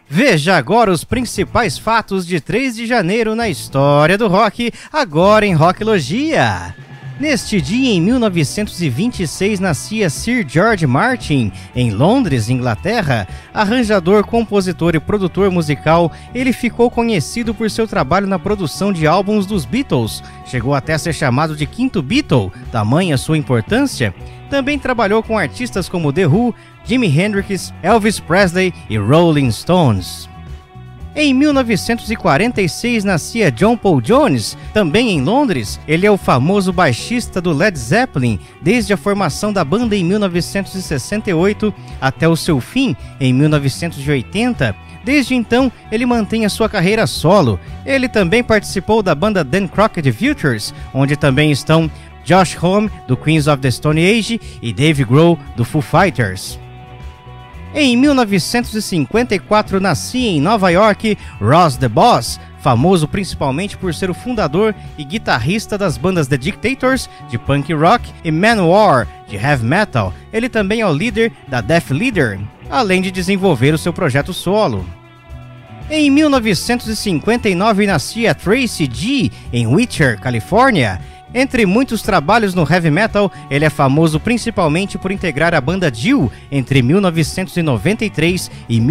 Veja agora os principais fatos de 3 de janeiro na história do rock, agora em Rocklogia. Neste dia, em 1926, nascia Sir George Martin, em Londres, Inglaterra. Arranjador, compositor e produtor musical, ele ficou conhecido por seu trabalho na produção de álbuns dos Beatles. Chegou até a ser chamado de quinto Beatle, tamanha sua importância. Também trabalhou com artistas como The Who, Jimi Hendrix, Elvis Presley e Rolling Stones. Em 1946 nascia John Paul Jones, também em Londres. Ele é o famoso baixista do Led Zeppelin, desde a formação da banda em 1968 até o seu fim em 1980. Desde então, ele mantém a sua carreira solo. Ele também participou da banda Dan Crockett Vultures, onde também estão Josh Homme, do Queens of the Stone Age, e Dave Grohl, do Foo Fighters. Em 1954 nascia em Nova York Ross the Boss, famoso principalmente por ser o fundador e guitarrista das bandas The Dictators, de punk rock, e Manowar, de heavy metal. Ele também é o líder da Def Leppard, além de desenvolver o seu projeto solo. Em 1959 nascia Tracy G, em Whittier, Califórnia. Entre muitos trabalhos no heavy metal, ele é famoso principalmente por integrar a banda Dio entre 1993 e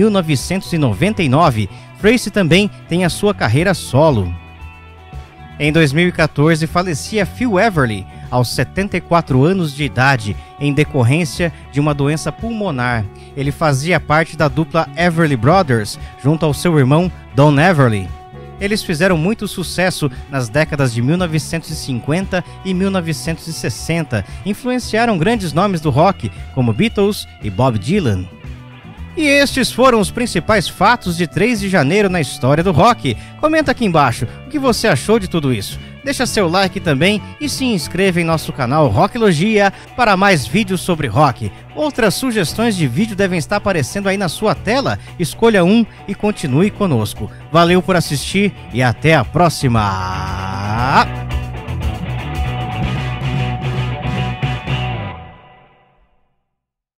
1999. Tracy também tem a sua carreira solo. Em 2014, falecia Phil Everly, aos 74 anos de idade, em decorrência de uma doença pulmonar. Ele fazia parte da dupla Everly Brothers, junto ao seu irmão Don Everly. Eles fizeram muito sucesso nas décadas de 1950 e 1960, influenciaram grandes nomes do rock, como Beatles e Bob Dylan. E estes foram os principais fatos de 3 de janeiro na história do rock. Comenta aqui embaixo o que você achou de tudo isso. Deixa seu like também e se inscreva em nosso canal Rocklogia para mais vídeos sobre rock. Outras sugestões de vídeo devem estar aparecendo aí na sua tela. Escolha um e continue conosco. Valeu por assistir e até a próxima!